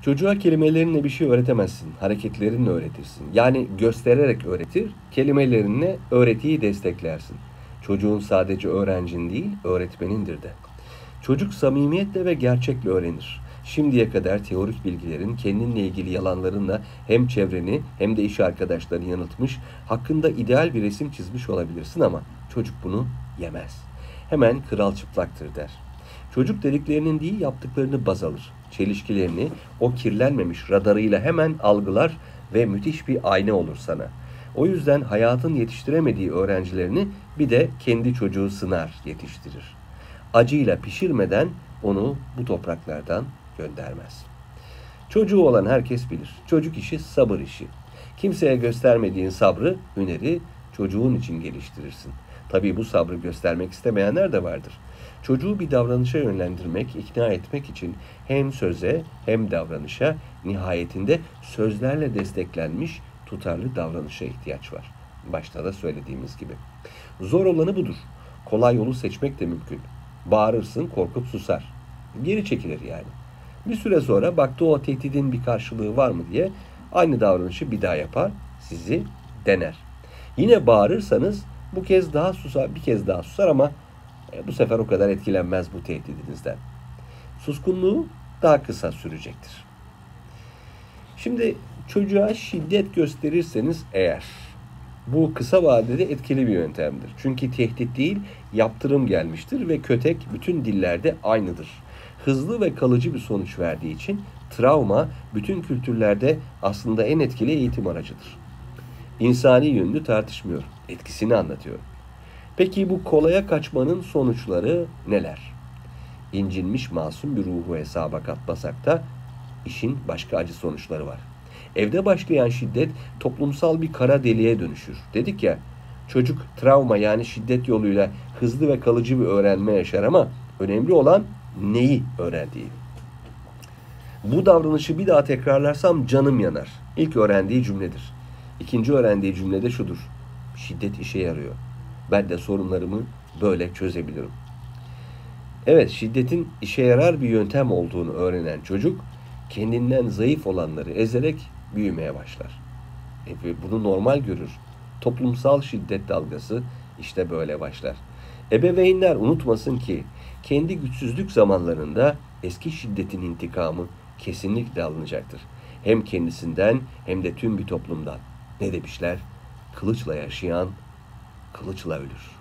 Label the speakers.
Speaker 1: Çocuğa kelimelerinle bir şey öğretemezsin, hareketlerinle öğretirsin. Yani göstererek öğretir, kelimelerinle öğretiyi desteklersin. Çocuğun sadece öğrencin değil, öğretmenindir de. Çocuk samimiyetle ve gerçekle öğrenir. Şimdiye kadar teorik bilgilerin kendinle ilgili yalanlarınla hem çevreni hem de iş arkadaşlarını yanıltmış, hakkında ideal bir resim çizmiş olabilirsin ama çocuk bunu yemez. Hemen kral çıplaktır der. Çocuk dediklerinin değil yaptıklarını baz alır. Çelişkilerini o kirlenmemiş radarıyla hemen algılar ve müthiş bir ayna olur sana. O yüzden hayatın yetiştiremediği öğrencilerini bir de kendi çocuğu sınar, yetiştirir. Acıyla pişirmeden onu bu topraklardan göndermez. Çocuğu olan herkes bilir. Çocuk işi sabır işi. Kimseye göstermediğin sabrı, hüneri çocuğun için geliştirirsin. Tabii bu sabrı göstermek istemeyenler de vardır. Çocuğu bir davranışa yönlendirmek, ikna etmek için hem söze hem davranışa, nihayetinde sözlerle desteklenmiş tutarlı davranışa ihtiyaç var. Başta da söylediğimiz gibi. Zor olanı budur. Kolay yolu seçmek de mümkün. Bağırırsın, korkup susar. Geri çekilir yani. Bir süre sonra baktı o tehdidin bir karşılığı var mı diye aynı davranışı bir daha yapar, sizi dener. Yine bağırırsanız bu kez daha susar, bir kez daha susar ama bu sefer o kadar etkilenmez bu tehdidinizden. Suskunluğu daha kısa sürecektir. Şimdi çocuğa şiddet gösterirseniz eğer, bu kısa vadede etkili bir yöntemdir. Çünkü tehdit değil, yaptırım gelmiştir ve kötek bütün dillerde aynıdır. Hızlı ve kalıcı bir sonuç verdiği için travma bütün kültürlerde aslında en etkili eğitim aracıdır. İnsani yönünü tartışmıyor, etkisini anlatıyor. Peki bu kolaya kaçmanın sonuçları neler? İncinmiş masum bir ruhu hesaba katmasak da işin başka acı sonuçları var. Evde başlayan şiddet toplumsal bir kara deliğe dönüşür. Dedik ya, çocuk travma yani şiddet yoluyla hızlı ve kalıcı bir öğrenme yaşar ama önemli olan neyi öğrendiği. Bu davranışı bir daha tekrarlarsam canım yanar. İlk öğrendiği cümledir. İkinci öğrendiği cümlede şudur: şiddet işe yarıyor. Ben de sorunlarımı böyle çözebilirim. Evet, şiddetin işe yarar bir yöntem olduğunu öğrenen çocuk kendinden zayıf olanları ezerek büyümeye başlar. Bunu normal görür. Toplumsal şiddet dalgası işte böyle başlar. Ebeveynler unutmasın ki kendi güçsüzlük zamanlarında eski şiddetin intikamı kesinlikle alınacaktır. Hem kendisinden hem de tüm bir toplumdan. Ne demişler? Kılıçla yaşayan kılıçla ölür.